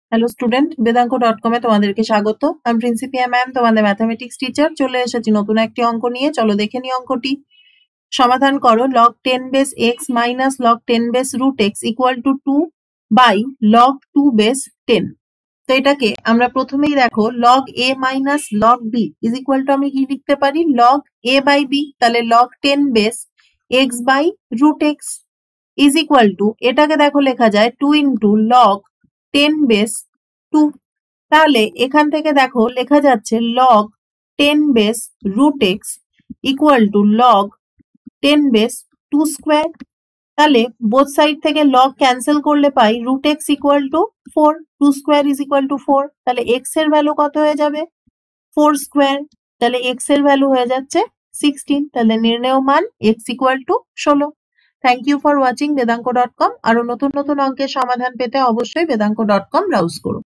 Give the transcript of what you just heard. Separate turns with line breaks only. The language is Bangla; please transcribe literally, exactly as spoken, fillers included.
Hello student, Vedank dot com এ তোমাদেরকে স্বাগত। আমি প্রিন্সিপিয়া ম্যাম, তোমাদের ম্যাথামেটিক্স টিচার। চলে এসেছি নতুন একটি অঙ্ক নিয়ে। চলো দেখে নিই অঙ্কটি। সমাধান করো log ten base x minus log ten base root x equal to two by log two base ten. তো এটাকে আমরা প্রথমেই দেখো log a minus log b is equal to আমি কি লিখতে পারি, লগ এ বাই বি। তাহলে log ten base x by root x is equal to, এটাকে দেখো লেখা যায় two into log ten base two. তাহলে এখান থেকে দেখো লেখা যাচ্ছে log ten base root x equal to log ten base two square. তাহলে বোথ সাইড থেকে লগ ক্যান্সেল করলে পাই root x equal to four, two square is equal to four. তাহলে এক্স এর ভ্যালু কত হয়ে যাবে, ফোর স্কোয়ার। তাহলে এক্স এর ভ্যালু হয়ে যাচ্ছে সিক্সটিন। তাহলে নির্ণেয় মান এক্স ইকুয়াল টু ষোলো। Thank you for watching Vedank dot com. আরো নতুন নতুন অঙ্কের সমাধান পেতে অবশ্যই বেদাঙ্ক ডট কম ব্রাউজ করুন।